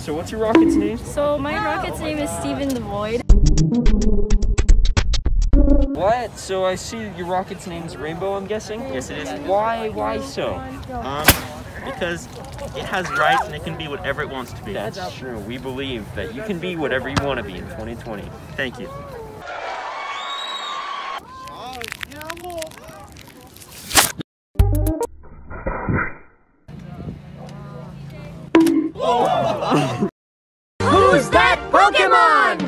So what's your rocket's name? So my rocket's name is Steven the Void. What? So I see your rocket's name is Rainbow, I'm guessing? Yes, it is. Why so? Because it has rights and it can be whatever it wants to be. That's true. We believe that you can be whatever you want to be in 2020. Thank you. Who's that Pokemon?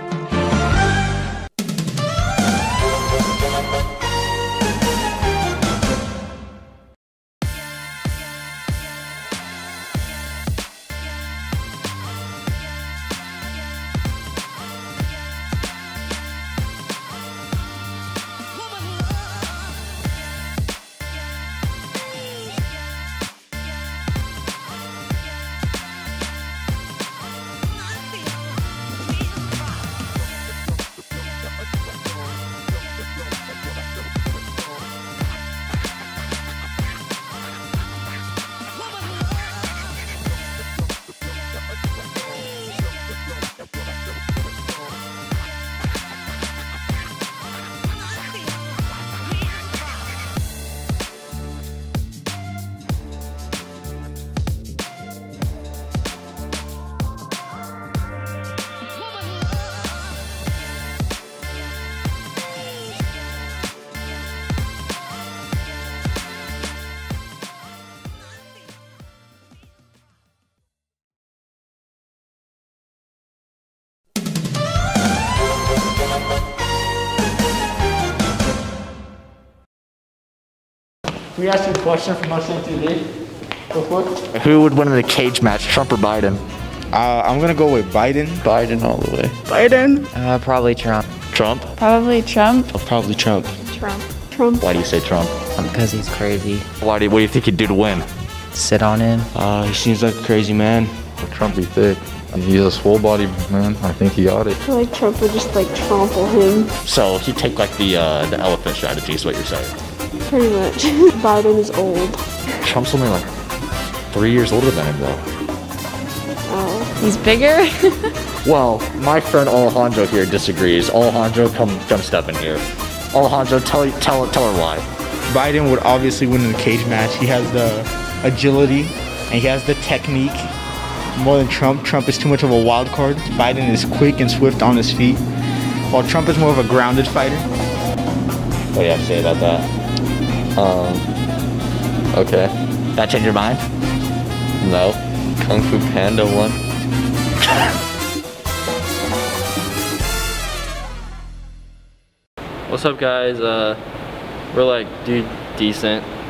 Can we ask you a question from Mustang TV? Before? Who would win in a cage match, Trump or Biden? I'm gonna go with Biden. Biden all the way. Biden? Probably Trump. Trump? Probably Trump. Probably Trump. Trump. Trump. Why do you say Trump? Because he's crazy. What do you think he'd do to win? Sit on him. He seems like a crazy man. Trump be thick. He's a swole body man. I think he ought it. I feel like Trump would just like trample him. So he'd take like the elephant strategy is what you're saying. Pretty much. Biden is old. Trump's only like 3 years older than him though. Oh. He's bigger? Well, my friend Alejandro here disagrees. Alejandro, come step in here. Alejandro, tell her why. Biden would obviously win in a cage match. He has the agility and he has the technique more than Trump. Trump is too much of a wild card. Biden is quick and swift on his feet, while Trump is more of a grounded fighter. What do you have to say about that? Okay. That change your mind? No. Kung Fu Panda won. What's up, guys? We're like, dude, decent.